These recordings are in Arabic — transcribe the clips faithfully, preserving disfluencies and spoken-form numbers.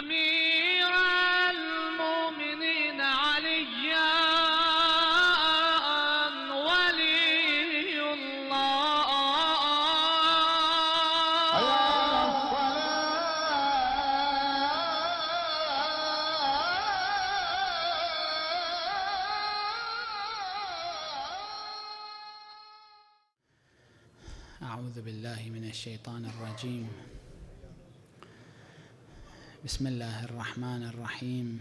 أمير المؤمنين عليا ولي الله. أعوذ بالله من الشيطان الرجيم. بسم الله الرحمن الرحيم.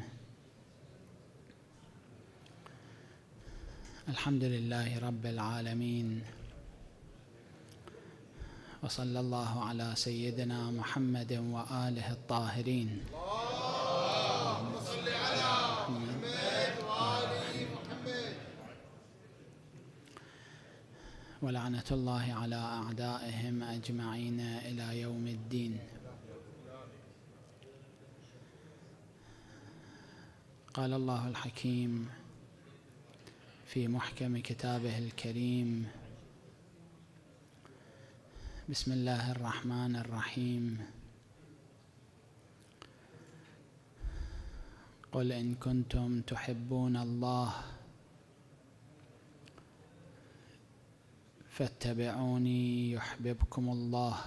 الحمد لله رب العالمين، وصلى الله على سيدنا محمد وآله الطاهرين. اللهم صل على محمد وآل محمد. ولعنة الله على أعدائهم أجمعين إلى يوم الدين. قال الله الحكيم في محكم كتابه الكريم: بسم الله الرحمن الرحيم. قل إن كنتم تحبون الله فاتبعوني يحببكم الله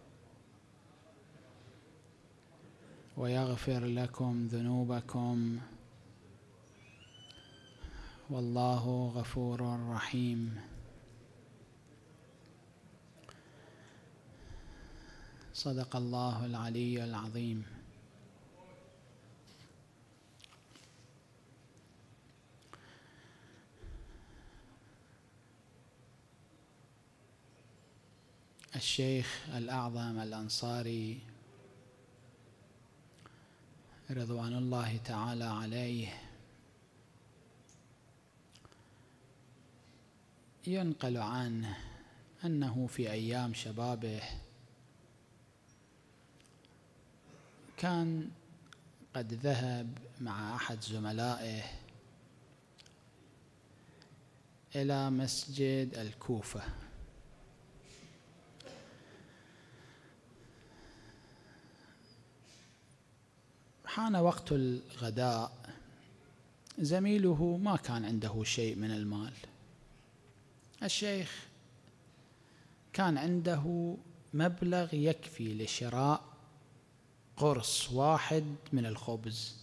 ويغفر لكم ذنوبكم والله غفور رحيم. صدق الله العلي العظيم. الشيخ الأعظم الأنصاري رضوان الله تعالى عليه ينقل عنه أنه في أيام شبابه كان قد ذهب مع أحد زملائه إلى مسجد الكوفة، حان وقت الغداء، زميله ما كان عنده شيء من المال. الشيخ كان عنده مبلغ يكفي لشراء قرص واحد من الخبز،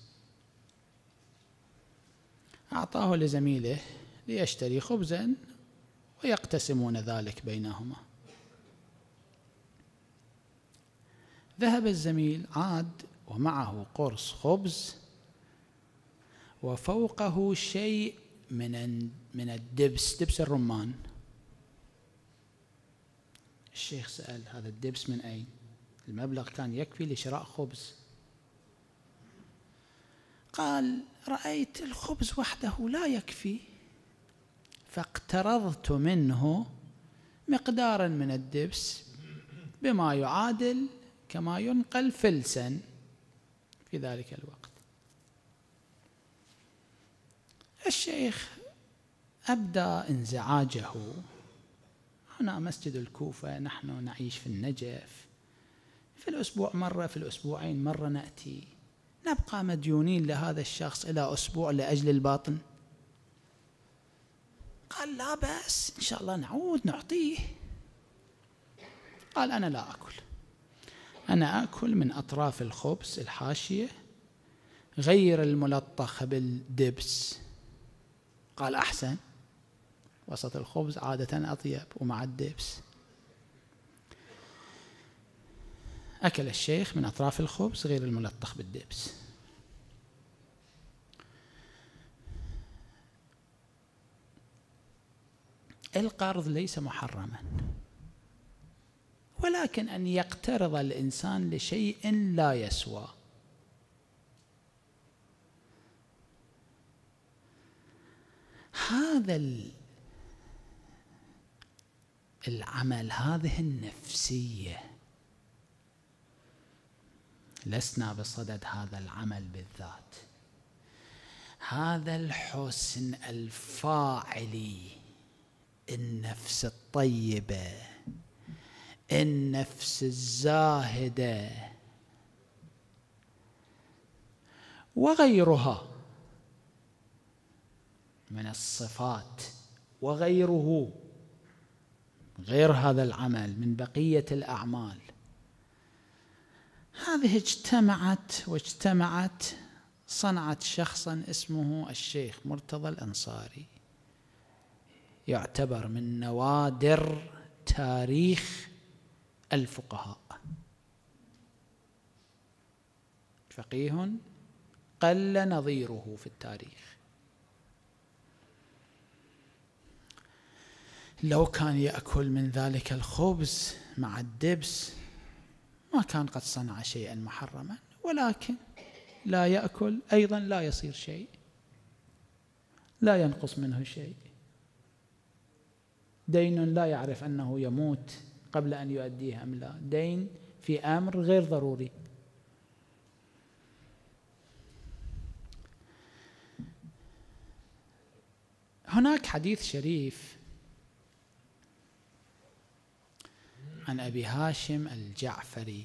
أعطاه لزميله ليشتري خبزا ويقتسمون ذلك بينهما. ذهب الزميل، عاد ومعه قرص خبز وفوقه شيء من من الدبس، دبس الرمان. الشيخ سأل: هذا الدبس من أين؟ المبلغ كان يكفي لشراء خبز. قال: رأيت الخبز وحده لا يكفي، فاقترضت منه مقدارا من الدبس بما يعادل كما ينقل فلسا في ذلك الوقت. الشيخ أبدى انزعاجه: هنا مسجد الكوفة، نحن نعيش في النجف، في الأسبوع مرة، في الأسبوعين مرة نأتي، نبقى مديونين لهذا الشخص إلى أسبوع لأجل الباطن؟ قال: لا بأس، إن شاء الله نعود نعطيه. قال: أنا لا أكل، أنا أكل من أطراف الخبز الحاشية غير الملطخ بالدبس. قال: أحسن، وسط الخبز عادة أطيب ومع الدبس. أكل الشيخ من أطراف الخبز غير الملطخ بالدبس. القرض ليس محرما، ولكن أن يقترض الإنسان لشيء لا يسوى هذا العمل، هذه النفسية، لسنا بصدد هذا العمل بالذات. هذا الحسن الفاعلي، النفس الطيبة، النفس الزاهدة، وغيرها من الصفات وغيره غير هذا العمل من بقية الأعمال، هذه اجتمعت واجتمعت صنعت شخصا اسمه الشيخ مرتضى الأنصاري، يعتبر من نوادر تاريخ الفقهاء، فقيه قل نظيره في التاريخ. لو كان يأكل من ذلك الخبز مع الدبس ما كان قد صنع شيئا محرما، ولكن لا يأكل أيضا لا يصير شيء، لا ينقص منه شيء. دين لا يعرف أنه يموت قبل أن يؤديه أم لا، دين في أمر غير ضروري. هناك حديث شريف عن أبي هاشم الجعفري،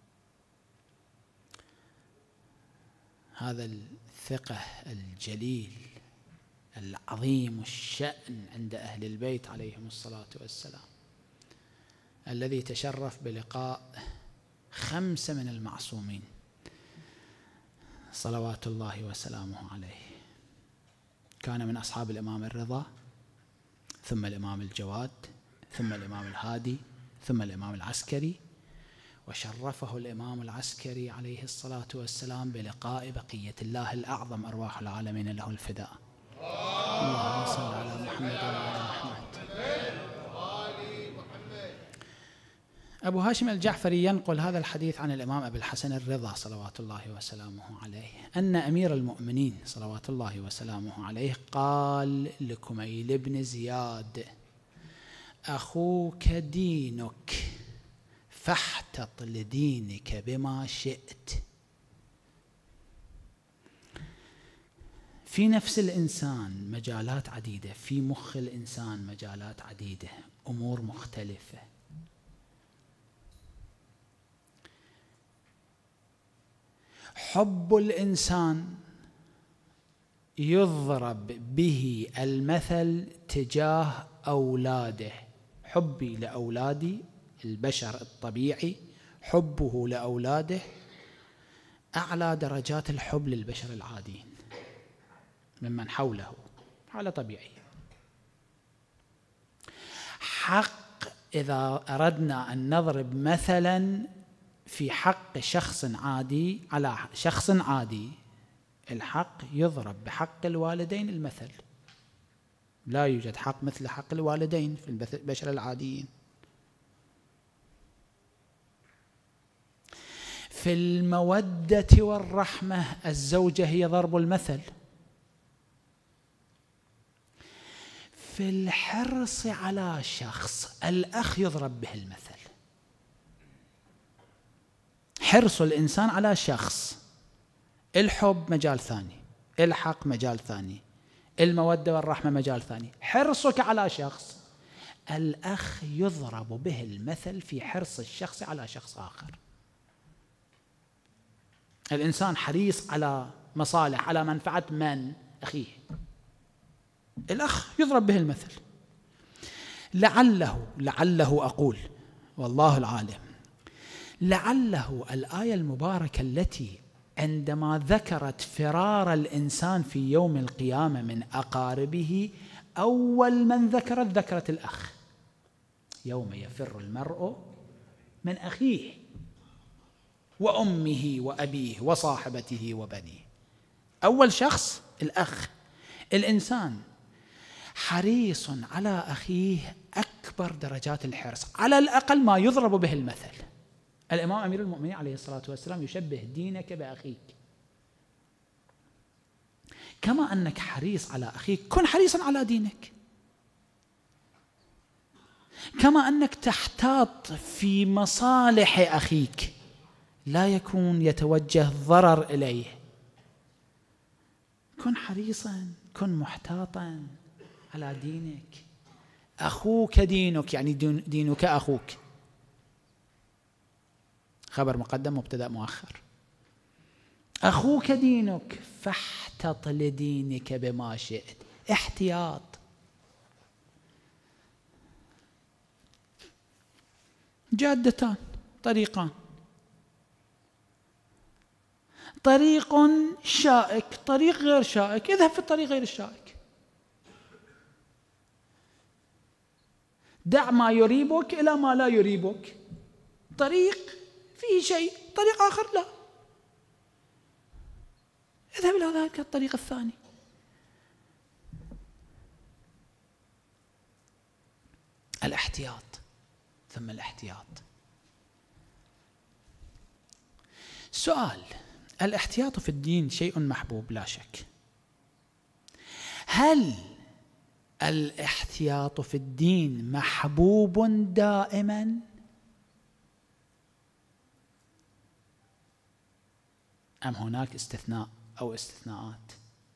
هذا الثقة الجليل العظيم الشأن عند أهل البيت عليهم الصلاة والسلام، الذي تشرف بلقاء خمسة من المعصومين صلوات الله وسلامه عليه. كان من أصحاب الإمام الرضا، ثم الإمام الجواد، ثم الإمام الهادي، ثم الإمام العسكري، وشرفه الإمام العسكري عليه الصلاة والسلام بلقاء بقية الله الأعظم أرواح العالمين له الفداء. اللهم صل على محمد وعلى محمد. أبو هاشم الجعفري ينقل هذا الحديث عن الإمام أبي الحسن الرضا صلوات الله وسلامه عليه أن أمير المؤمنين صلوات الله وسلامه عليه قال لكميل بن زياد: أخوك دينك فاحتط لدينك بما شئت. في نفس الإنسان مجالات عديدة، في مخ الإنسان مجالات عديدة، أمور مختلفة. حب الإنسان يضرب به المثل تجاه أولاده. حبي لأولادي البشر الطبيعي، حبه لأولاده أعلى درجات الحب للبشر العاديين ممن حوله، حالة طبيعية. حق إذا أردنا أن نضرب مثلا في حق شخص عادي على شخص عادي، الحق يضرب بحق الوالدين المثل، لا يوجد حق مثل حق الوالدين في البشر العاديين. في المودة والرحمة الزوجة هي ضرب المثل. في الحرص على شخص الأخ يضرب به المثل. حرص الإنسان على شخص، الحب مجال ثاني، الحق مجال ثاني، المودة والرحمة مجال ثاني. حرصك على شخص، الأخ يضرب به المثل في حرص الشخص على شخص آخر. الإنسان حريص على مصالح، على منفعة من؟ أخيه. الأخ يضرب به المثل. لعله لعله أقول والله العالم، لعله الآية المباركة التي عندما ذكرت فرار الإنسان في يوم القيامة من أقاربه، أول من ذكرت ذكرت الأخ. يوم يفر المرء من أخيه وأمه وأبيه وصاحبته وبنيه. أول شخص الأخ. الإنسان حريص على أخيه أكبر درجات الحرص، على الأقل ما يضرب به المثل. الإمام أمير المؤمنين عليه الصلاة والسلام يشبه دينك بأخيك. كما أنك حريص على أخيك كن حريصا على دينك. كما أنك تحتاط في مصالح أخيك، لا يكون يتوجه ضرر إليه، كن حريصا، كن محتاطا على دينك. أخوك دينك، يعني دينك أخوك. خبر مقدم مبتدأ مؤخر. أخوك دينك فاحتط لدينك بما شئت. احتياط. جادتان، طريقان، طريق شائك، طريق غير شائك، اذهب في الطريق غير الشائك. دع ما يريبك إلى ما لا يريبك. طريق فيه شيء، طريق آخر لا، اذهب إلى ذلك الطريق الثاني. الاحتياط ثم الاحتياط. سؤال: الاحتياط في الدين شيء محبوب لا شك. هل الاحتياط في الدين محبوب دائما؟ أم هناك استثناء أو استثناءات؟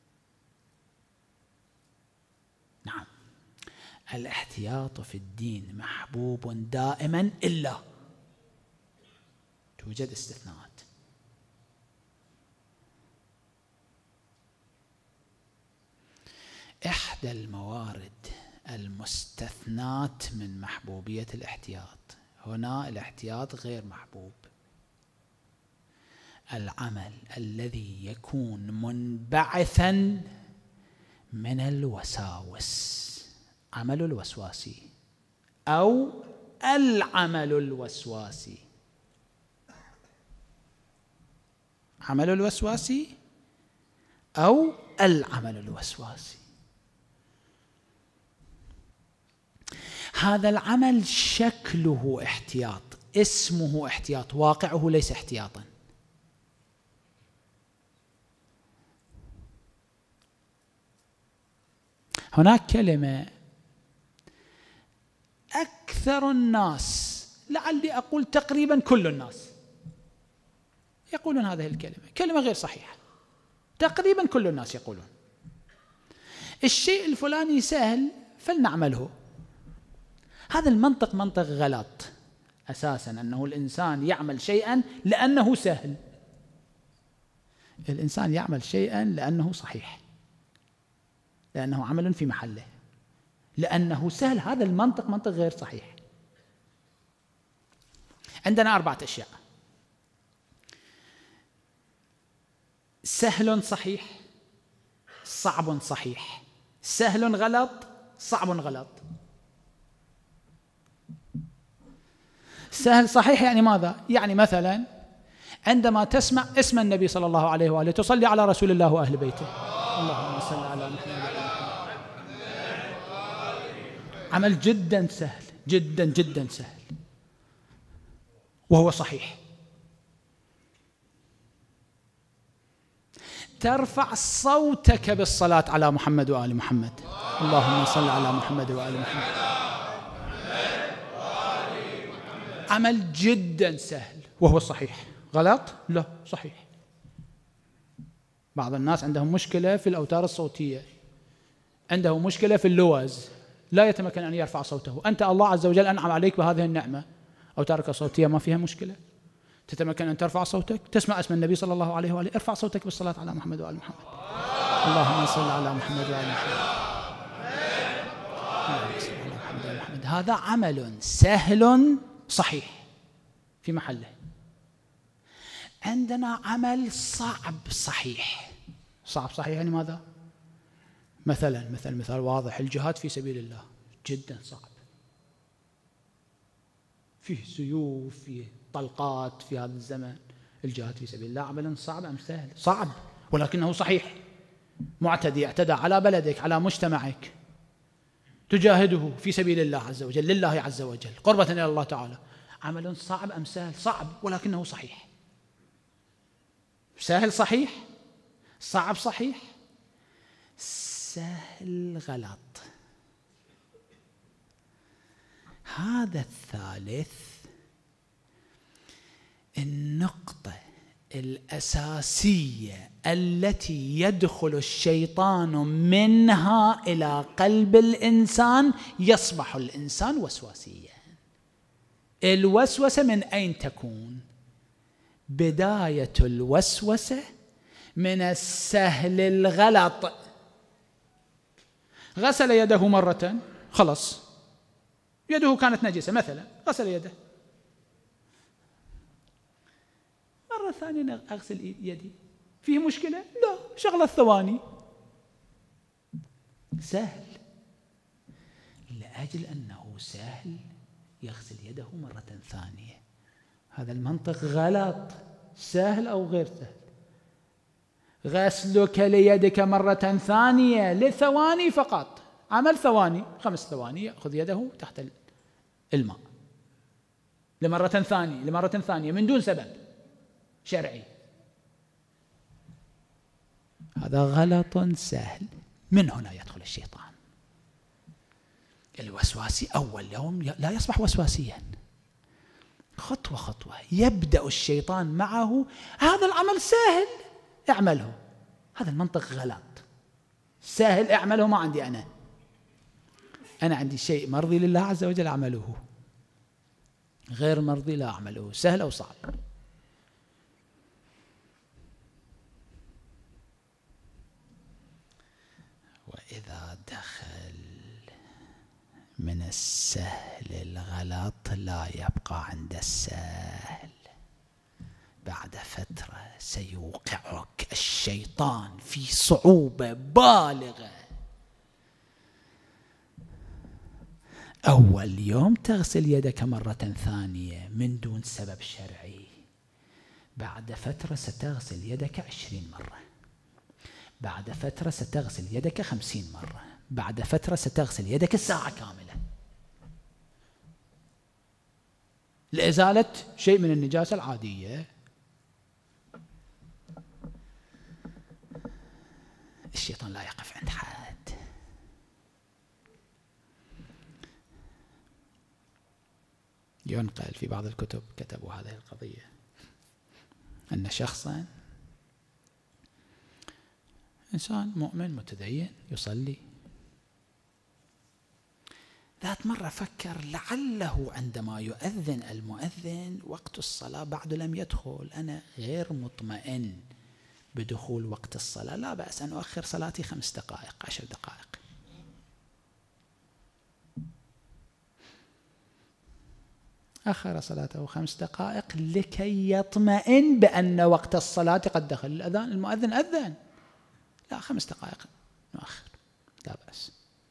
نعم، الاحتياط في الدين محبوب دائما إلا توجد استثناءات. إحدى الموارد المستثنات من محبوبية الاحتياط، هنا الاحتياط غير محبوب، العمل الذي يكون منبعثا من الوساوس، عمل الوسواسي أو العمل الوسواسي. عمل الوسواسي أو العمل الوسواسي. هذا العمل شكله احتياط، اسمه احتياط، واقعه ليس احتياطا. هناك كلمة أكثر الناس، لعلي أقول تقريبا كل الناس، يقولون هذه الكلمة، كلمة غير صحيحة. تقريبا كل الناس يقولون الشيء الفلاني سهل فلنعمله. هذا المنطق منطق غلط أساسا، أنه الإنسان يعمل شيئا لأنه سهل. الإنسان يعمل شيئا لأنه صحيح، لأنه عمل في محله، لأنه سهل. هذا المنطق منطق غير صحيح. عندنا أربعة أشياء: سهل صحيح، صعب صحيح، سهل غلط، صعب غلط. سهل صحيح يعني ماذا؟ يعني مثلا عندما تسمع اسم النبي صلى الله عليه وآله تصلي على رسول الله وأهل بيته، اللهم صل على محمد. عمل جدا سهل، جدا جدا سهل، وهو صحيح. ترفع صوتك بالصلاة على محمد وآل محمد، اللهم صل على محمد وآل محمد. عمل جدا سهل وهو صحيح. غلط؟ لا، صحيح. بعض الناس عندهم مشكلة في الأوتار الصوتية، عنده مشكلة في اللوز، لا يتمكن أن يرفع صوته. أنت الله عز وجل أنعم عليك بهذه النعمة، أوتارك الصوتية ما فيها مشكلة، تتمكن أن ترفع صوتك، تسمع اسم النبي صلى الله عليه وآله، ارفع صوتك بالصلاة على محمد وآل محمد، اللهم صل على محمد وآل محمد. هذا عمل سهل صحيح في محله. عندنا عمل صعب صحيح. صعب صحيح يعني ماذا؟ مثلا مثل مثال واضح: الجهاد في سبيل الله جدا صعب، فيه سيوف، فيه طلقات في هذا الزمن. الجهاد في سبيل الله عمل صعب أم سهل؟ صعب، ولكنه صحيح. معتدي اعتدى على بلدك، على مجتمعك، تجاهده في سبيل الله عز وجل، لله عز وجل، قربة إلى الله تعالى. عمل صعب أم سهل؟ صعب، ولكنه صحيح. سهل صحيح، صعب صحيح، سهل غلط. هذا الثالث النقطة الأساسية التي يدخل الشيطان منها إلى قلب الإنسان، يصبح الإنسان وسواسيا. الوسوسة من أين تكون؟ بداية الوسوسة من السهل الغلط. غسل يده مرة خلص، يده كانت نجسة مثلا، غسل يده، مرة ثانية أغسل يدي، فيه مشكلة؟ لا، شغلة ثواني، سهل. لأجل أنه سهل يغسل يده مرة ثانية. هذا المنطق غلط. سهل أو غير سهل؟ غسلك ليدك مرة ثانية لثواني فقط، عمل ثواني، خمس ثواني، يأخذ يده تحت الماء لمرة ثانية لمرة ثانية من دون سبب شرعي. هذا غلط سهل. من هنا يدخل الشيطان الوسواسي. أول يوم لا يصبح وسواسيا، خطوة خطوة يبدأ الشيطان معه. هذا العمل سهل، اعمله. هذا المنطق غلط. سهل اعمله، ما عندي أنا أنا عندي شيء مرضي لله عز وجل أعمله، غير مرضي لا أعمله، سهل أو صعب. وإذا دخل من السهل الغلط لا يبقى عند السهل. بعد فترة سيوقعك الشيطان في صعوبة بالغة. أول يوم تغسل يدك مرة ثانية من دون سبب شرعي، بعد فترة ستغسل يدك عشرين مرة، بعد فترة ستغسل يدك خمسين مرة، بعد فترة ستغسل يدك ساعة كاملة لإزالة شيء من النجاسة العادية. الشيطان لا يقف عند حد. ينقل في بعض الكتب كتبوا هذه القضية، أن شخصا إنسان مؤمن متدين يصلي، ذات مرة فكر لعله عندما يؤذن المؤذن وقت الصلاة بعد لم يدخل، أنا غير مطمئن بدخول وقت الصلاة، لا بأس أن أؤخر صلاتي خمس دقائق عشر دقائق. أخر صلاته خمس دقائق لكي يطمئن بأن وقت الصلاة قد دخل. الأذان المؤذن أذن، لا خمس دقائق نؤخر، لا بأس.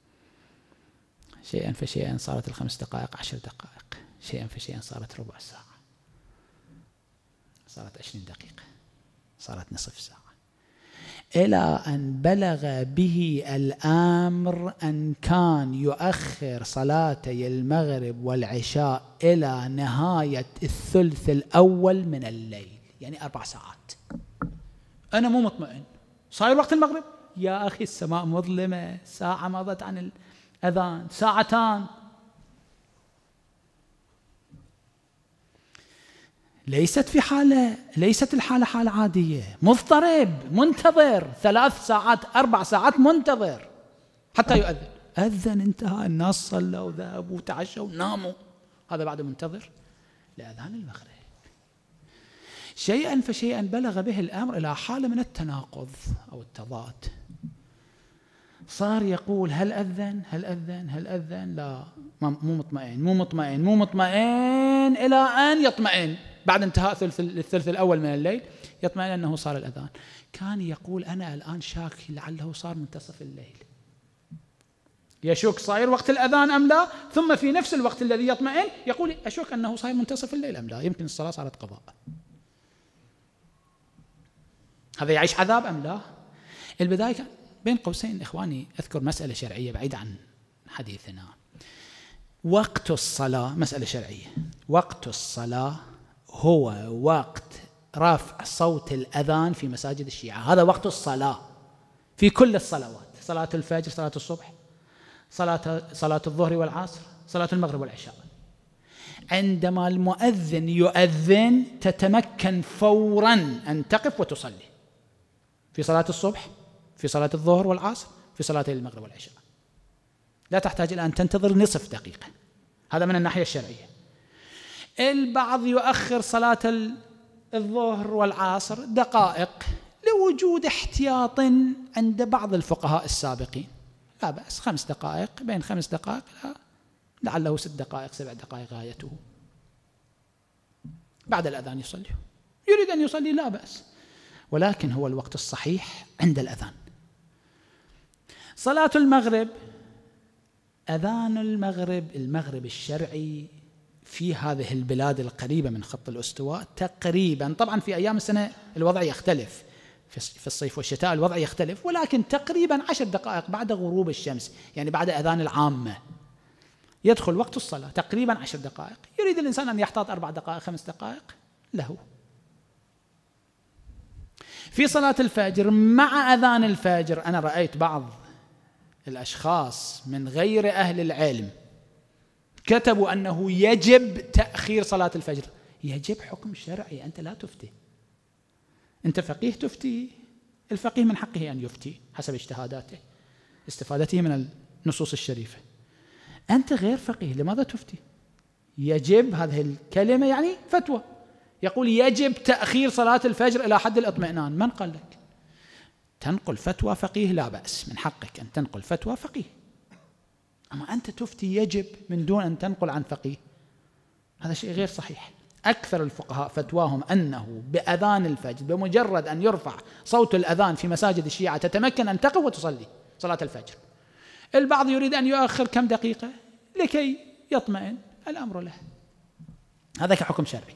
شيئا فشيئا صارت الخمس دقائق عشر دقائق، شيئا فشيئا صارت ربع ساعة، صارت عشرين دقيقة، صارت نصف ساعة، إلى أن بلغ به الأمر أن كان يؤخر صلاتي المغرب والعشاء إلى نهاية الثلث الأول من الليل، يعني أربع ساعات. أنا مو مطمئن، صاير وقت المغرب، يا أخي السماء مظلمة، ساعة مضت عن الأذان، ساعتان. ليست في حالة، ليست الحالة حالة عادية، مضطرب منتظر ثلاث ساعات أربع ساعات منتظر حتى يؤذن. أذن، انتهى، الناس صلوا وذهبوا وتعشوا وناموا، هذا بعد منتظر لأذان المغرب. شيئا فشيئا بلغ به الأمر إلى حالة من التناقض أو التضاد. صار يقول هل أذن هل أذن هل أذن لا مو مطمئن مو مطمئن مو مطمئن إلى أن يطمئن بعد انتهاء ثلث الثلث الأول من الليل، يطمئن أنه صار الأذان. كان يقول أنا الآن شاك لعله صار منتصف الليل، يشك صاير وقت الأذان أم لا، ثم في نفس الوقت الذي يطمئن يقول أشك أنه صاير منتصف الليل أم لا، يمكن الصلاة صارت قضاء. هذا يعيش عذاب أم لا؟ البداية كان بين قوسين إخواني أذكر مسألة شرعية بعيدة عن حديثنا. وقت الصلاة مسألة شرعية، وقت الصلاة هو وقت رفع صوت الأذان في مساجد الشيعة، هذا وقت الصلاة في كل الصلوات، صلاة الفجر، صلاة الصبح، صلاة صلاة الظهر والعصر، صلاة المغرب والعشاء. عندما المؤذن يؤذن تتمكن فورا أن تقف وتصلي في صلاة الصبح، في صلاة الظهر والعصر، في صلاة المغرب والعشاء، لا تحتاج إلى أن تنتظر نصف دقيقة. هذا من الناحية الشرعية. البعض يؤخر صلاة الظهر والعصر دقائق بوجود احتياط عند بعض الفقهاء السابقين، لا بأس خمس دقائق، بين خمس دقائق لا لعله ست دقائق سبع دقائق غايته، بعد الأذان يصلي، يريد أن يصلي لا بأس، ولكن هو الوقت الصحيح عند الأذان. صلاة المغرب، أذان المغرب، المغرب الشرعي في هذه البلاد القريبة من خط الاستواء تقريبا، طبعا في أيام السنة الوضع يختلف، في الصيف والشتاء الوضع يختلف، ولكن تقريبا عشر دقائق بعد غروب الشمس، يعني بعد أذان العامة يدخل وقت الصلاة تقريبا عشر دقائق. يريد الإنسان أن يحتاط أربع دقائق خمس دقائق له. في صلاة الفجر مع أذان الفجر، أنا رأيت بعض الأشخاص من غير أهل العلم كتبوا أنه يجب تأخير صلاة الفجر. يجب حكم شرعي، أنت لا تفتي، أنت فقيه تفتي، الفقيه من حقه أن يفتي حسب اجتهاداته استفادته من النصوص الشريفة. أنت غير فقيه، لماذا تفتي؟ يجب، هذه الكلمة يعني فتوى، يقول يجب تأخير صلاة الفجر إلى حد الإطمئنان. من قال لك؟ تنقل فتوى فقيه لا بأس، من حقك أن تنقل فتوى فقيه، أما أنت تفتي يجب من دون أن تنقل عن فقيه، هذا شيء غير صحيح. أكثر الفقهاء فتواهم أنه بأذان الفجر بمجرد أن يرفع صوت الأذان في مساجد الشيعة تتمكن أن تقف وتصلي صلاة الفجر. البعض يريد أن يؤخر كم دقيقة لكي يطمئن، الأمر له، هذا كحكم شرعي.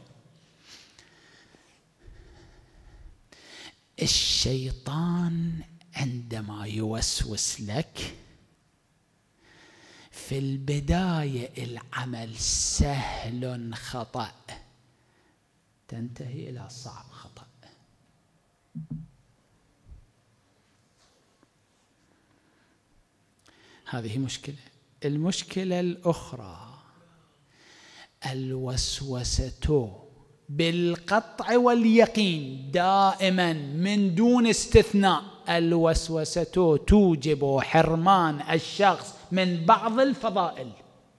الشيطان عندما يوسوس لك في البداية العمل سهل خطأ، تنتهي إلى صعب خطأ. هذه مشكلة. المشكلة الأخرى الوسوسة بالقطع واليقين دائما من دون استثناء، الوسوسة توجب حرمان الشخص من بعض الفضائل.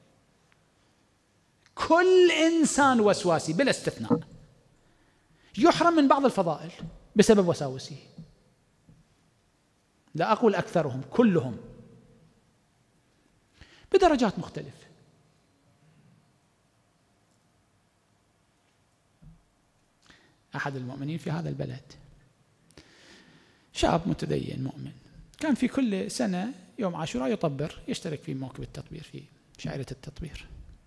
كل إنسان وسواسي بلا استثناء يحرم من بعض الفضائل بسبب وساوسه، لا أقول أكثرهم، كلهم بدرجات مختلفة. أحد المؤمنين في هذا البلد شاب متدين مؤمن، كان في كل سنة يوم عاشوراء يطبر، يشترك في موكب التطبير، في شعيرة التطبير.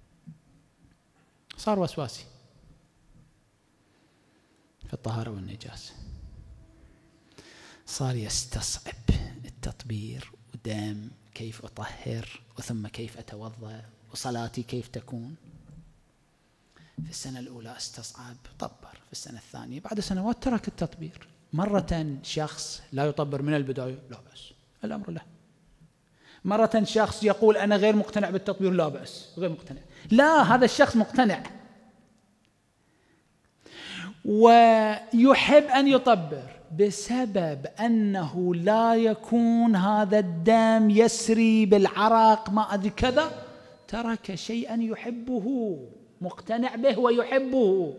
صار وسواسي في الطهارة والنجاسة، صار يستصعب التطبير ودم كيف أطهر، وثم كيف أتوضأ، وصلاتي كيف تكون. في السنة الأولى استصعب طبر، في السنة الثانية بعد سنوات ترك التطبير. مرة شخص لا يطبر من البداية، لا بأس، الأمر له. مرة شخص يقول أنا غير مقتنع بالتطبير، لا بأس، غير مقتنع. لا، هذا الشخص مقتنع ويحب أن يطبر، بسبب أنه لا يكون هذا الدم يسري بالعرق ما أدري كذا، ترك شيئا يحبه، مقتنع به ويحبه.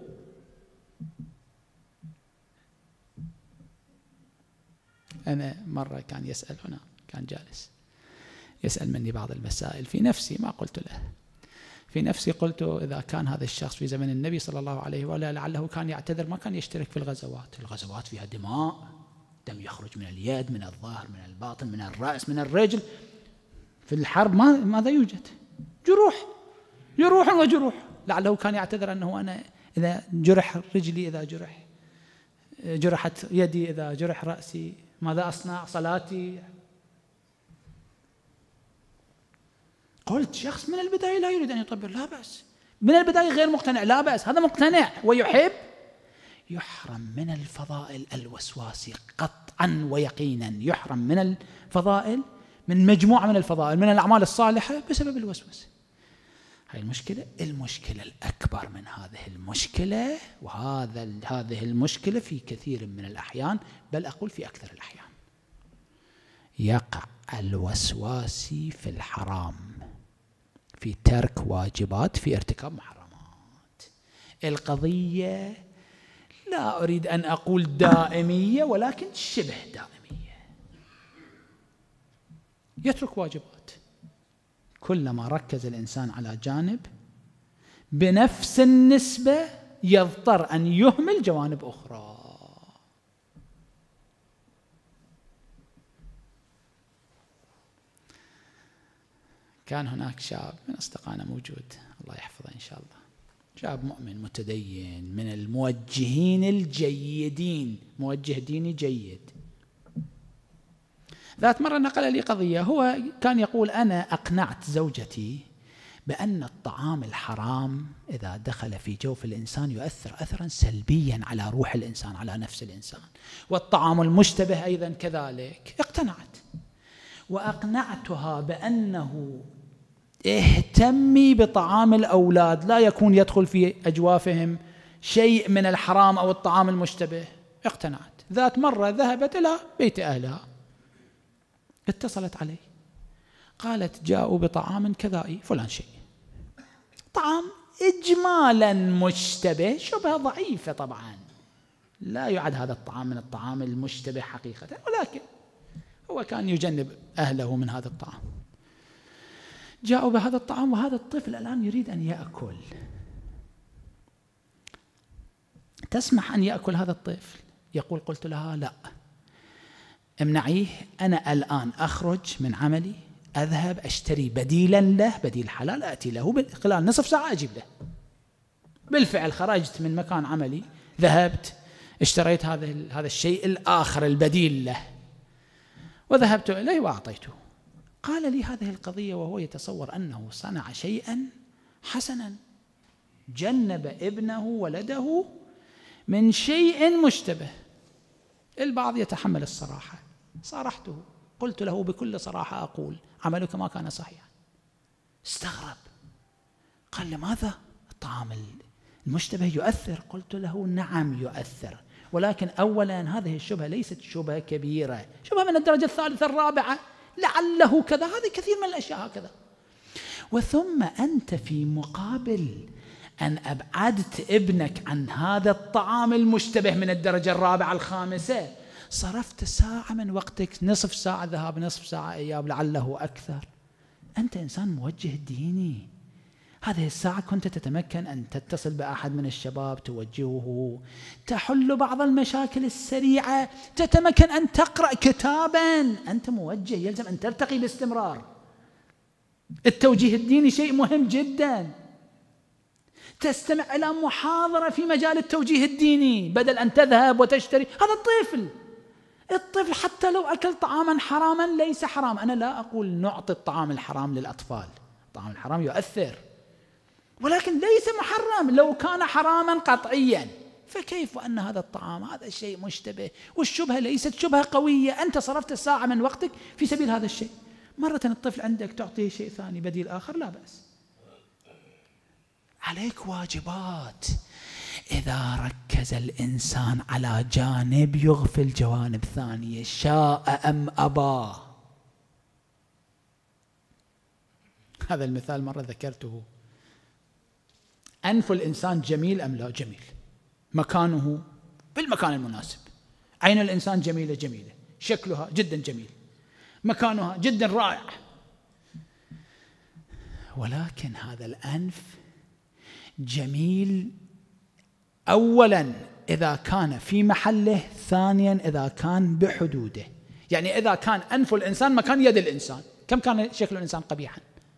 أنا مرة كان يسأل هنا، كان جالس يسأل مني بعض المسائل في نفسي، ما قلت له، في نفسي قلت إذا كان هذا الشخص في زمن النبي صلى الله عليه وآله لعله كان يعتذر، ما كان يشترك في الغزوات. الغزوات فيها دماء، دم يخرج من اليد، من الظهر، من الباطن، من الرأس، من الرجل. في الحرب ما ماذا يوجد؟ جروح، جروح وجروح. لعله كان يعتذر أنه أنا إذا جرح رجلي، إذا جرح جرحت يدي، إذا جرح رأسي، ماذا أصنع؟ صلاتي. قلت شخص من البداية لا يريد أن يطبر، لا بأس. من البداية غير مقتنع، لا بأس. هذا مقتنع ويحب، يحرم من الفضائل الوسواسي قطعا ويقينا، يحرم من الفضائل، من مجموعة من الفضائل، من الأعمال الصالحة بسبب الوسوسة. هاي المشكلة. المشكلة الأكبر من هذه المشكلة، وهذا هذه المشكلة في كثير من الأحيان، بل أقول في أكثر الأحيان، يقع الوسواسي في الحرام، في ترك واجبات، في ارتكاب محرمات. القضية لا أريد أن أقول دائمية ولكن شبه دائمية، يترك واجبات. كلما ركز الإنسان على جانب بنفس النسبة يضطر أن يهمل جوانب أخرى. كان هناك شاب من أصدقائنا موجود، الله يحفظه إن شاء الله، شاب مؤمن متدين من الموجهين الجيدين، موجه ديني جيد. ذات مرة نقل لي قضية، هو كان يقول أنا أقنعت زوجتي بأن الطعام الحرام إذا دخل في جوف الإنسان يؤثر أثرا سلبيا على روح الإنسان، على نفس الإنسان، والطعام المشتبه أيضا كذلك. اقتنعت، وأقنعتها بأنه اهتمي بطعام الأولاد، لا يكون يدخل في أجوافهم شيء من الحرام أو الطعام المشتبه. اقتنعت. ذات مرة ذهبت إلى بيت أهلها، اتصلت علي قالت جاءوا بطعام كذائي فلان شيء، طعام إجمالا مشتبه، شبهة ضعيفة طبعا، لا يعد هذا الطعام من الطعام المشتبه حقيقة، ولكن هو كان يجنب أهله من هذا الطعام. جاءوا بهذا الطعام وهذا الطفل الآن يريد أن يأكل. تسمح أن يأكل هذا الطفل؟ يقول قلت لها لا، امنعيه، أنا الآن أخرج من عملي، أذهب أشتري بديلا له، بديل حلال، أتي له خلال نصف ساعة أجيب له. بالفعل خرجت من مكان عملي، ذهبت اشتريت هذا هذا الشيء الآخر البديل له، وذهبت إليه وأعطيته. قال لي هذه القضية وهو يتصور أنه صنع شيئا حسنا، جنب ابنه ولده من شيء مشتبه. البعض يتحمل الصراحة، صارحته، قلت له بكل صراحة أقول عملك ما كان صحيحا. استغرب، قال لماذا؟ الطعام المشتبه يؤثر. قلت له نعم يؤثر، ولكن أولا هذه الشبهة ليست شبهة كبيرة، شبهة من الدرجة الثالثة الرابعة، لعله كذا، هذه كثير من الأشياء هكذا. وثم أنت في مقابل أن أبعدت ابنك عن هذا الطعام المشتبه من الدرجة الرابعة الخامسة، صرفت ساعة من وقتك، نصف ساعة ذهاب نصف ساعة إياب لعله أكثر. أنت إنسان موجه ديني، هذه الساعة كنت تتمكن أن تتصل بأحد من الشباب توجهه، تحل بعض المشاكل السريعة، تتمكن أن تقرأ كتابا. أنت موجه، يلزم أن ترتقي باستمرار. التوجيه الديني شيء مهم جدا. تستمع إلى محاضرة في مجال التوجيه الديني بدل أن تذهب وتشتري. هذا الطفل الطفل حتى لو أكل طعاما حراما ليس حرام. أنا لا أقول نعطي الطعام الحرام للأطفال، الطعام الحرام يؤثر، ولكن ليس محرم. لو كان حراما قطعيا فكيف أن هذا الطعام هذا الشيء مشتبه، والشبهة ليست شبهة قوية، أنت صرفت ساعة من وقتك في سبيل هذا الشيء. مرة الطفل عندك تعطيه شيء ثاني بديل آخر، لا بأس. عليك واجبات. إذا ركز الإنسان على جانب يغفل جوانب ثانية، شاء أم أبى. هذا المثال مرة ذكرته. أنف الإنسان جميل أم لا؟ جميل، مكانه بالمكان المناسب. عين الإنسان جميلة جميلة، شكلها جدا جميل، مكانها جدا رائع، ولكن هذا الأنف جميل أولا إذا كان في محله، ثانيا إذا كان بحدوده. يعني إذا كان أنف الإنسان مكان يد الإنسان، كم كان شكل الإنسان قبيحا؟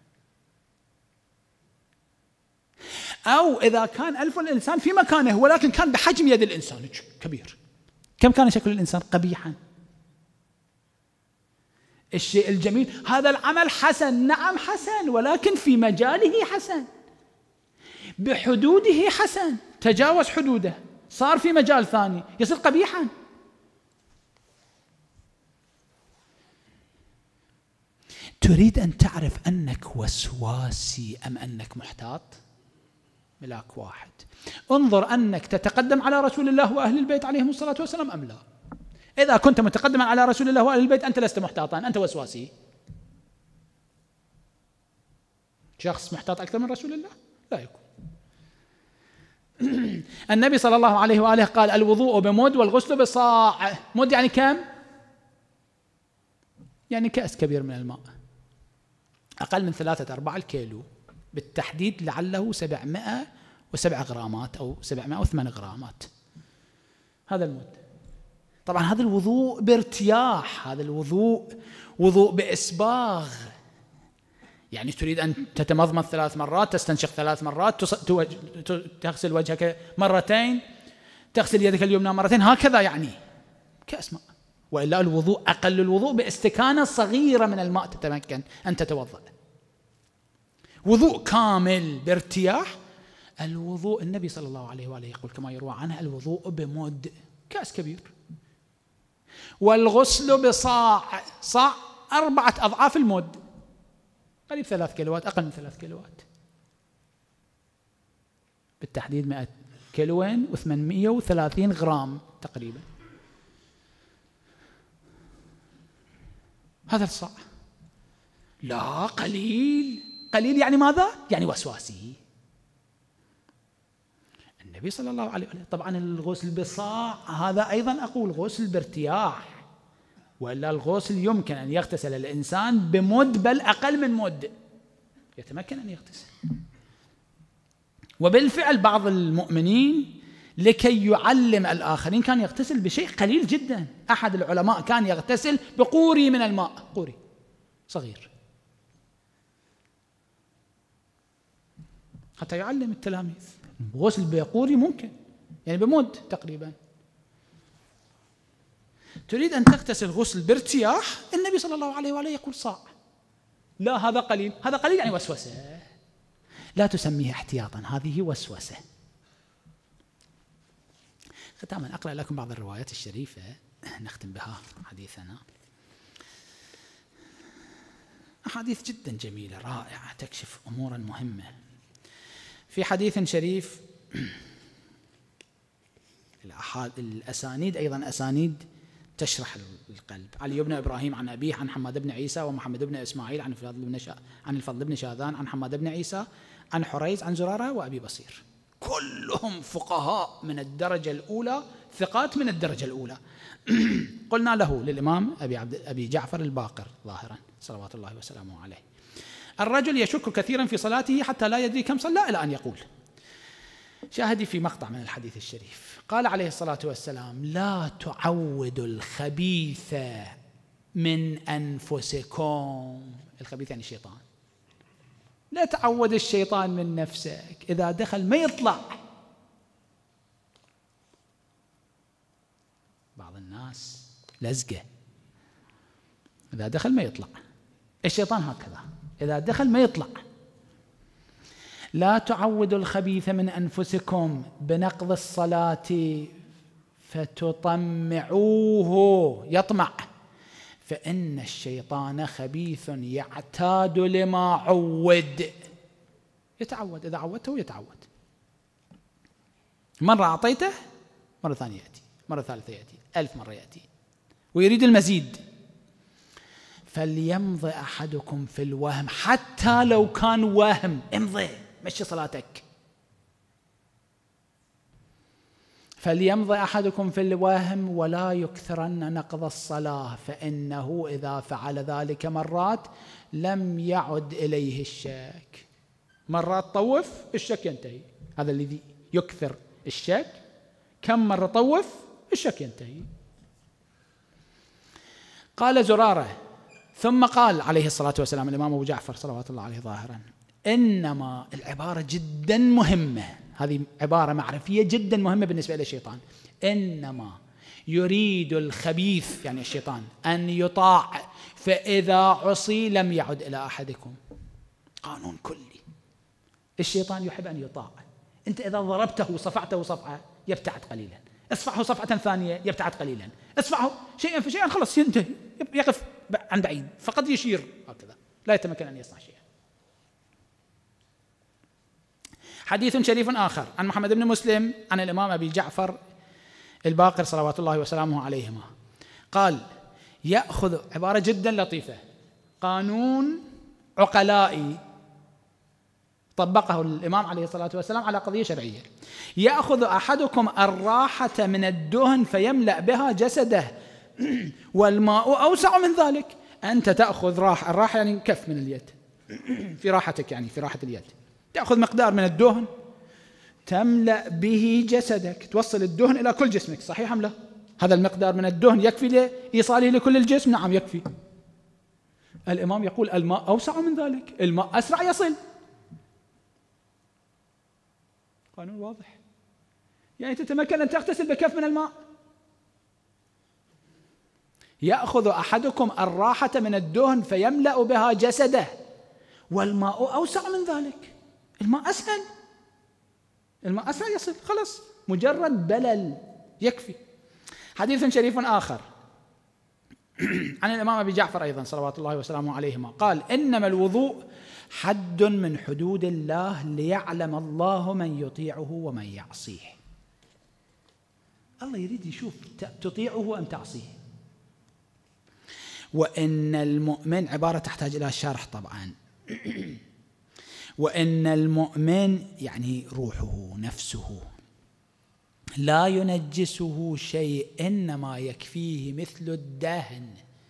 أو إذا كان أنف الإنسان في مكانه ولكن كان بحجم يد الإنسان كبير، كم كان شكل الإنسان قبيحا؟ الشيء الجميل هذا العمل حسن، نعم حسن، ولكن في مجاله حسن، بحدوده حسن، تجاوز حدوده صار في مجال ثاني يصير قبيحا. تريد أن تعرف أنك وسواسي أم أنك محتاط؟ ملاك واحد. انظر أنك تتقدم على رسول الله وأهل البيت عليهم الصلاة والسلام أم لا. إذا كنت متقدما على رسول الله وأهل البيت أنت لست محتاطا، أنت وسواسي. شخص محتاط أكثر من رسول الله لا يكون. النبي صلى الله عليه وآله قال الوضوء بمد والغسل بصاع. مد يعني كم؟ يعني كأس كبير من الماء، أقل من ثلاثة أرباع الكيلو بالتحديد، لعله سبعمائة وسبعة غرامات أو سبعمائة وثمانية غرامات، هذا المد. طبعا هذا الوضوء بارتياح، هذا الوضوء وضوء بإسباغ، يعني تريد أن تتمضمض ثلاث مرات، تستنشق ثلاث مرات، تغسل وجهك مرتين، تغسل يدك اليمنى مرتين، هكذا يعني كأس ماء. وإلا الوضوء أقل الوضوء باستكانة صغيرة من الماء تتمكن أن تتوضأ. وضوء كامل بارتياح. الوضوء النبي صلى الله عليه وآله يقول كما يروى عنه الوضوء بمد، كأس كبير. والغسل بصاع، صاع أربعة أضعاف المد، قريب ثلاث كيلوات، أقل من ثلاث كيلوات بالتحديد، مئة كيلوين وثمانمائة وثلاثين غرام تقريبا. هذا الصاع. لا قليل، قليل يعني ماذا؟ يعني وسواسي. النبي صلى الله عليه وسلم طبعا الغسل بصاع هذا أيضا أقول غسل بارتياح، وإلا الغسل يمكن أن يغتسل الإنسان بمد بل أقل من مد، يتمكن أن يغتسل. وبالفعل بعض المؤمنين لكي يعلم الآخرين كان يغتسل بشيء قليل جدا. أحد العلماء كان يغتسل بقوري من الماء، قوري صغير، حتى يعلم التلاميذ. غسل بقوري ممكن، يعني بمد تقريبا. تريد أن تغتسل غسل بارتياح، النبي صلى الله عليه وآله يقول صاع. لا هذا قليل، هذا قليل يعني وسوسة، لا تسميه احتياطا، هذه وسوسة. ختاما أقرأ لكم بعض الروايات الشريفة نختم بها حديثنا. أحاديث جدا جميلة رائعة تكشف أمورا مهمة. في حديث شريف الأسانيد أيضا أسانيد تشرح القلب. علي بن إبراهيم عن أبيه عن حماد بن عيسى ومحمد بن إسماعيل عن الفضل بن شا... عن الفضل بن شاذان عن حماد بن عيسى عن حريز عن زرارة وأبي بصير، كلهم فقهاء من الدرجة الأولى، ثقات من الدرجة الأولى. قلنا له للإمام أبي, عبد أبي جعفر الباقر ظاهرا صلوات الله وسلامه عليه: الرجل يشك كثيرا في صلاته حتى لا يدري كم صلى إلى أن يقول. شاهدي في مقطع من الحديث الشريف، قال عليه الصلاة والسلام: لا تعودوا الخبيث من أنفسكم. الخبيث يعني الشيطان. لا تعود الشيطان من نفسك، إذا دخل ما يطلع. بعض الناس لزقة، إذا دخل ما يطلع. الشيطان هكذا، إذا دخل ما يطلع. لا تعودوا الخبيث من أنفسكم بنقض الصلاة فتطمعوه، يطمع، فإن الشيطان خبيث يعتاد لما عود. يتعود، إذا عودته يتعود. مرة أعطيته، مرة ثانية يأتي، مرة ثالثة يأتي، ألف مرة يأتي، ويريد المزيد. فليمضي أحدكم في الوهم، حتى لو كان وهم امضي، مشي صلاتك. فليمضي أحدكم في الوهم ولا يكثرن نقض الصلاة، فإنه إذا فعل ذلك مرات لم يعد إليه الشك. مرات طوف الشك ينتهي، هذا الذي يكثر الشك. كم مرة طوف الشك ينتهي. قال زرارة: ثم قال عليه الصلاة والسلام الإمام أبو جعفر صلوات الله عليه ظاهرا: إنما، العبارة جدا مهمة، هذه عبارة معرفية جدا مهمة بالنسبة للشيطان. إنما يريد الخبيث يعني الشيطان أن يطاع، فإذا عصي لم يعد إلى أحدكم. قانون كلي. الشيطان يحب أن يطاع. أنت إذا ضربته صفعته صفعة يبتعد قليلا، اصفعه صفعة ثانية يبتعد قليلا، اصفعه شيئا فشيئا خلص ينتهي، يقف عن بعيد، فقد يشير هكذا، لا يتمكن أن يصنع شيئا. حديث شريف آخر عن محمد بن مسلم عن الإمام أبي جعفر الباقر صلوات الله وسلامه عليهما قال: يأخذ، عبارة جدا لطيفة، قانون عقلائي طبقه الإمام عليه الصلاة والسلام على قضية شرعية. يأخذ أحدكم الراحة من الدهن فيملأ بها جسده والماء أوسع من ذلك. أنت تأخذ راحة، الراحة يعني كف من اليد، في راحتك يعني في راحة اليد، تأخذ مقدار من الدهن تملأ به جسدك، توصل الدهن إلى كل جسمك، صحيح أم لا؟ هذا المقدار من الدهن يكفي لإيصاله لكل الجسم؟ نعم يكفي. الإمام يقول الماء أوسع من ذلك، الماء أسرع يصل. قانون واضح، يعني تتمكن أن تغتسل بكف من الماء. يأخذ أحدكم الراحة من الدهن فيملأ بها جسده والماء أوسع من ذلك. الماء أسهل، الماء أسرع يصل، خلص مجرد بلل يكفي. حديث شريف آخر عن الإمام أبي جعفر أيضا صلوات الله وسلامه عليهما قال: إنما الوضوء حد من حدود الله ليعلم الله من يطيعه ومن يعصيه. الله يريد يشوف تطيعه أم تعصيه. وإن المؤمن، عبارة تحتاج إلى شرح طبعا، وإن المؤمن يعني روحه نفسه لا ينجسه شيء إنما يكفيه مثل الدهن.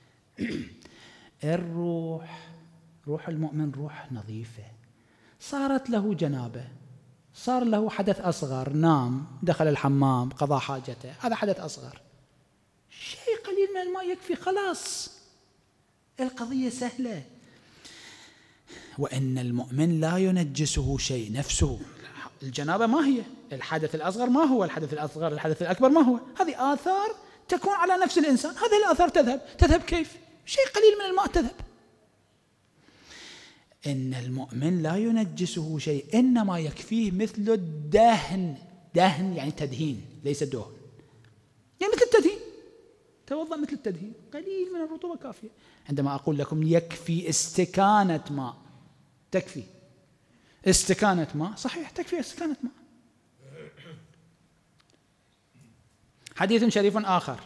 الروح، روح المؤمن روح نظيفة، صارت له جنابة، صار له حدث أصغر، نام، دخل الحمام، قضى حاجته، هذا حدث أصغر، شيء قليل من الماء يكفي، خلاص القضية سهلة. وإن المؤمن لا ينجسه شيء، نفسه، الجنابة ما هي، الحدث الأصغر ما هو، الحدث الأصغر الحدث الأكبر ما هو، هذه آثار تكون على نفس الإنسان، هذه الآثار تذهب، تذهب كيف؟ شيء قليل من الماء تذهب. إن المؤمن لا ينجسه شيء إنما يكفيه مثل الدهن. دهن يعني تدهين، ليس دهن، يعني مثل التدهين، توضأ مثل التدهين، قليل من الرطوبة كافية. عندما أقول لكم يكفي استكانة ماء، تكفي استكانة ماء، صحيح تكفي استكانة ماء. حديث شريف آخر،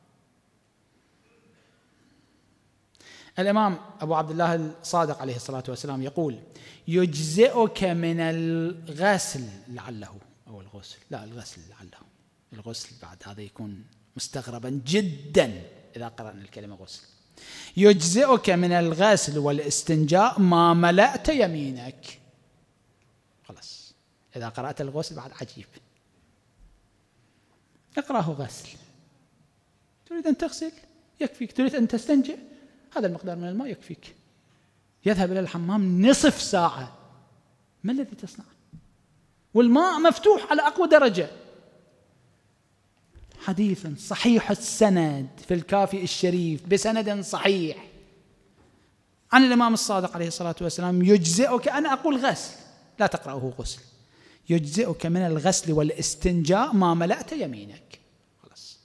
الإمام أبو عبد الله الصادق عليه الصلاة والسلام يقول: يجزئك من الغسل لعله، أو الغسل، لا الغسل لعله، الغسل بعد هذا يكون مستغربا جدا إذا قرأنا الكلمة غسل. يجزئك من الغسل والاستنجاء ما ملأت يمينك. خلاص إذا قرأت الغسل بعد عجيب، اقرأه غسل. تريد أن تغسل يكفيك، تريد أن تستنجئ هذا المقدار من الماء يكفيك. يذهب إلى الحمام نصف ساعة، ما الذي تصنع؟ والماء مفتوح على أقوى درجة. حديث صحيح السند في الكافي الشريف بسند صحيح عن الإمام الصادق عليه الصلاة والسلام: يجزئك، أنا أقول غسل لا تقرأه غسل، يجزئك من الغسل والاستنجاء ما ملأت يمينك. خلاص.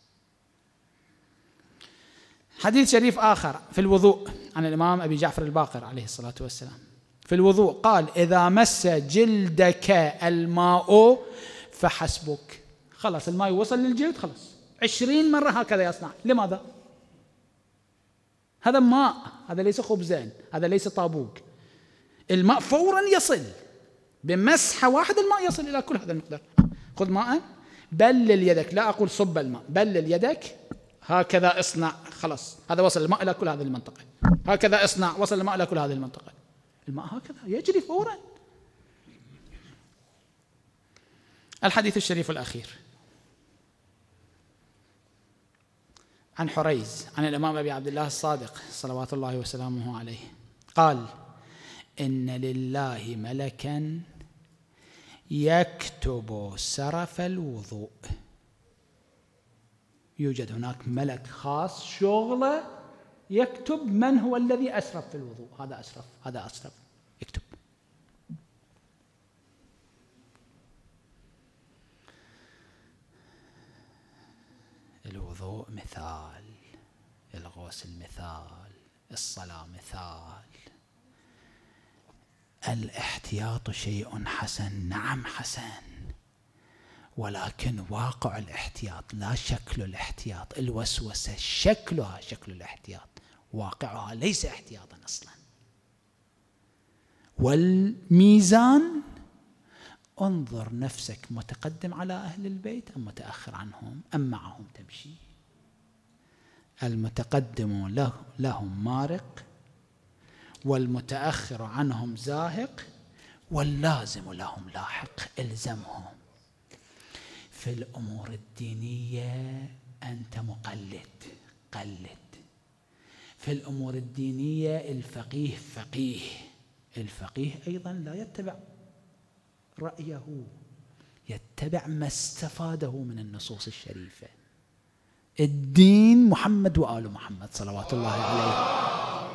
حديث شريف آخر في الوضوء عن الإمام أبي جعفر الباقر عليه الصلاة والسلام في الوضوء قال: إذا مس جلدك الماء فحسبك. خلاص الماء يوصل للجلد، خلاص عشرين مرة هكذا يصنع. لماذا؟ هذا ماء، هذا ليس خبزان، هذا ليس طابوق. الماء فورا يصل بمسحة واحدة، الماء يصل إلى كل هذا المقدار. خذ ماء، بلل يدك، لا أقول صب الماء، بلل يدك، هكذا اصنع، خلاص هذا وصل الماء إلى كل هذه المنطقة، هكذا اصنع، وصل الماء إلى كل هذه المنطقة. الماء هكذا يجري فورا. الحديث الشريف الأخير عن حريز عن الإمام أبي عبد الله الصادق صلوات الله وسلامه عليه قال: إن لله ملكا يكتب سرف الوضوء. يوجد هناك ملك خاص شغله يكتب من هو الذي أسرف في الوضوء، هذا أسرف، هذا أسرف، يكتب. الوضوء مثال، الغسل مثال، الصلاة مثال، الاحتياط شيء حسن، نعم حسن، ولكن واقع الاحتياط لا شكل الاحتياط. الوسوسة شكلها شكل الاحتياط، واقعها ليس احتياطا أصلا. والميزان انظر نفسك متقدم على أهل البيت أم متأخر عنهم أم معهم تمشي. المتقدم له لهم مارق، والمتأخر عنهم زاهق، واللازم لهم لاحق. الزمهم. في الأمور الدينية أنت مقلد، قلد. في الأمور الدينية الفقيه فقيه، الفقيه أيضا لا يتبع رأيه، يتبع ما استفاده من النصوص الشريفة. الدين محمد وآل محمد صلوات الله عليه.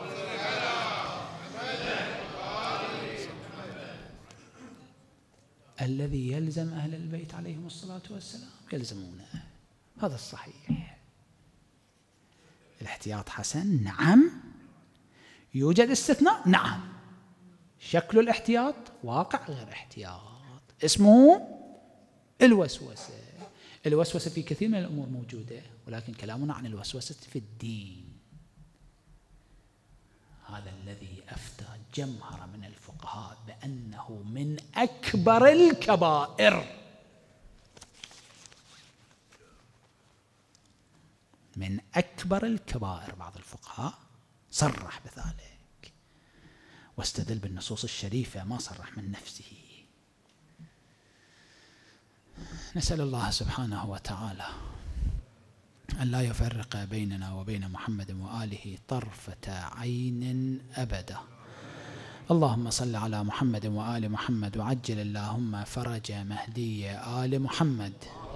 الذي يلزم أهل البيت عليهم الصلاة والسلام يلزمونه، هذا الصحيح. الاحتياط حسن، نعم. يوجد استثناء، نعم. شكل الاحتياط واقع غير احتياط، اسمه الوسوسة. الوسوسة في كثير من الأمور موجودة، ولكن كلامنا عن الوسوسة في الدين. هذا الذي أفتى جمهرة من الفقهاء بأنه من أكبر الكبائر، من أكبر الكبائر. بعض الفقهاء صرح بذلك واستدل بالنصوص الشريفة، ما صرح من نفسه. نسأل الله سبحانه وتعالى أن لا يفرق بيننا وبين محمد وآله طرفة عين أبدا. اللهم صل على محمد وآل محمد، وعجل اللهم فرج مهدي آل محمد.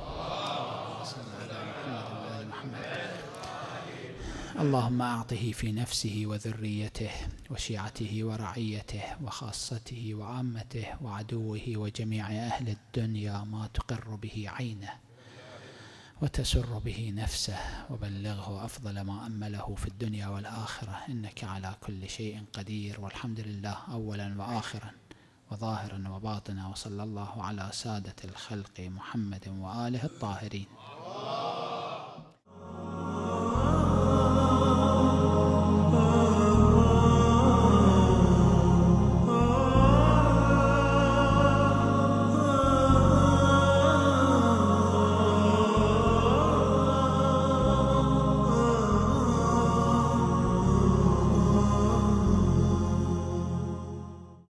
اللهم أعطه في نفسه وذريته وشيعته ورعيته وخاصته وعامته وعدوه وجميع أهل الدنيا ما تقر به عينه وتسر به نفسه، وبلغه أفضل ما أمله في الدنيا والآخرة، إنك على كل شيء قدير. والحمد لله أولا وآخرا وظاهرا وباطنا، وصلى الله على سادة الخلق محمد وآله الطاهرين.